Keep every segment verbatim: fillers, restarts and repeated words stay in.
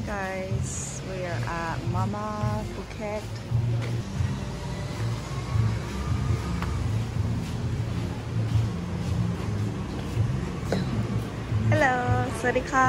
guys, we are at Mama Phuket. Hello, สวัสดีค่ะ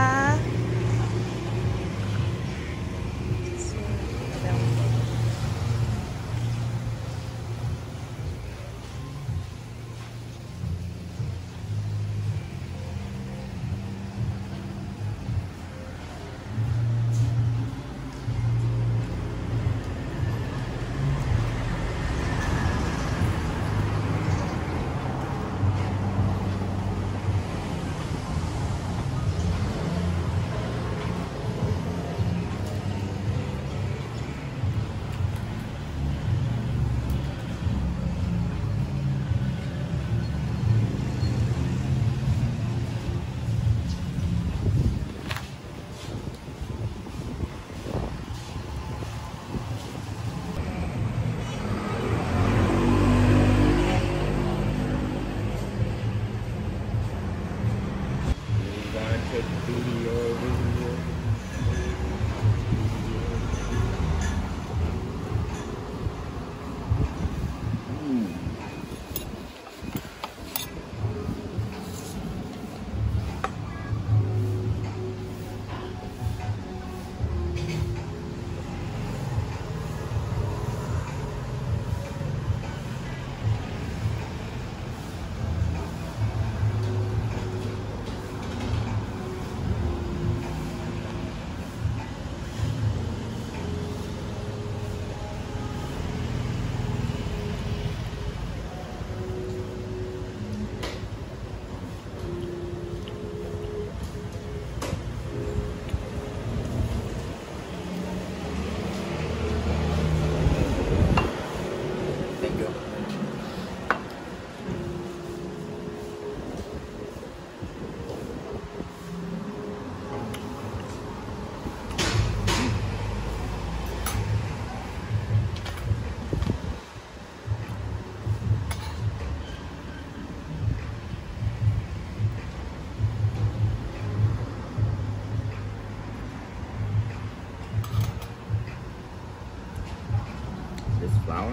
This flower,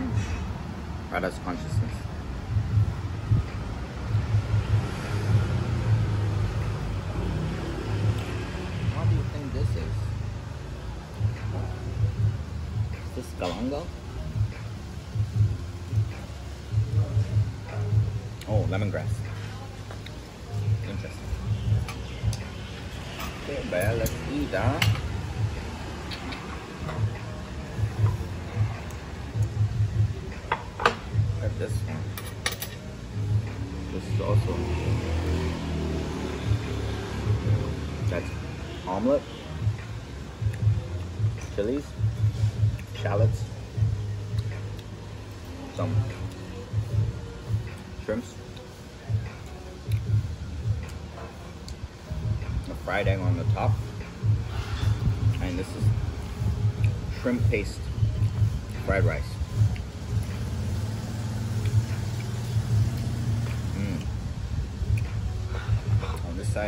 Kata's consciousness. What do you think this is? Is this galangal? Oh, lemongrass. Interesting. Okay, bear, let's eat, huh? This one. This is also that's omelet, chilies, shallots, some shrimps, a fried egg on the top, and this is shrimp paste fried rice. Side.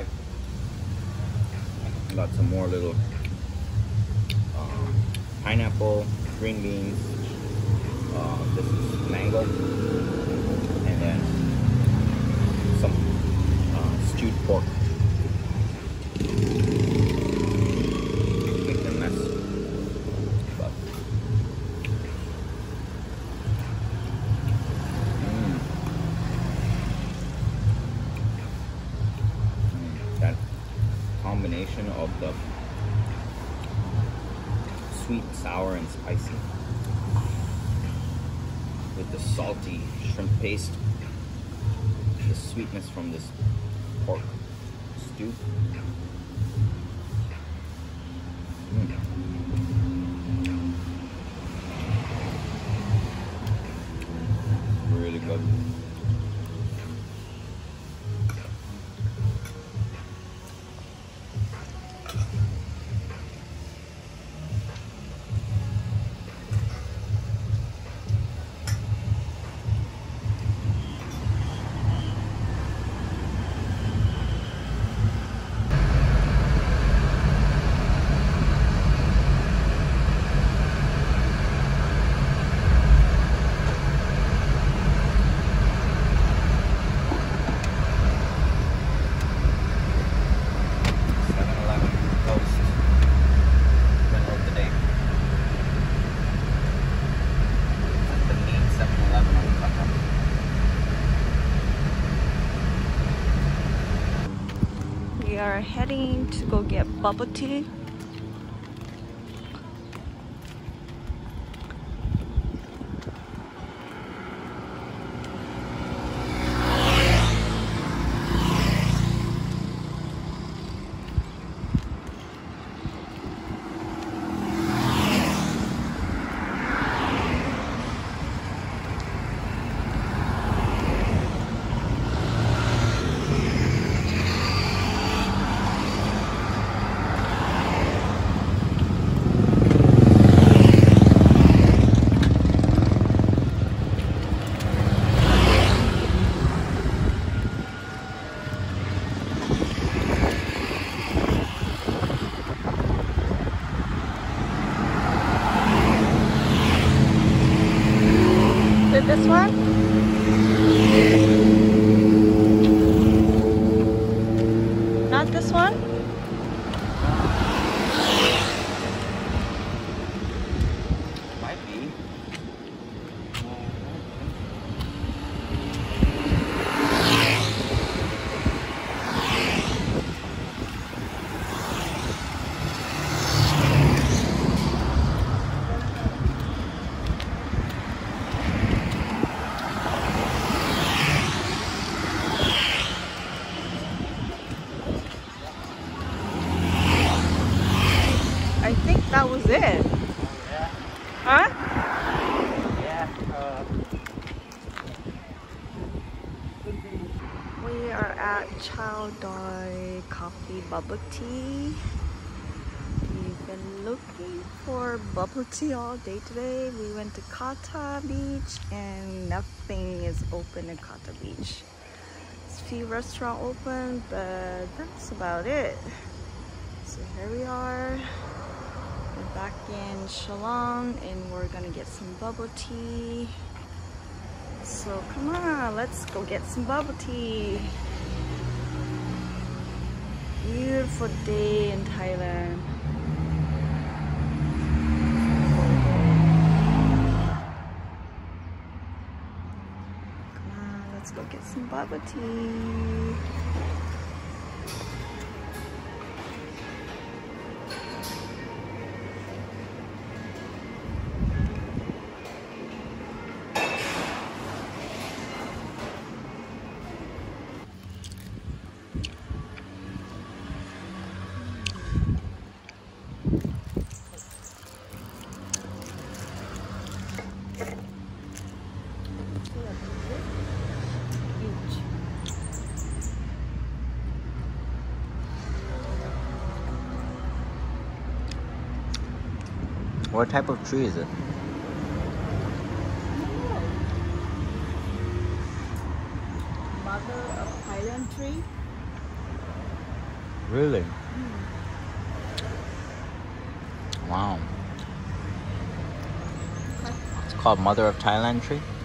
Got some more little uh, pineapple, green beans, uh, this is mango, and then some uh, stewed pork. Make a mess, but combination of the sweet, sour, and spicy with the salty shrimp paste, the sweetness from this pork stew. Mm. Really good. heading to go get bubble tea. This one? Not this one? Might be. I think that was it. Yeah. Huh? Yeah. Uh, We are at Chao Doi Cafe bubble tea. We've been looking for bubble tea all day today. We went to Kata beach and nothing is open in Kata beach. There's a few restaurants open, but that's about it. So here we are. We're back in Shillong and we're gonna get some bubble tea. So come on, let's go get some bubble tea. Beautiful day in Thailand. Come on, let's go get some bubble tea. what type of tree is it? Mother of Thailand tree. Really? Mm. Wow. It's called Mother of Thailand tree?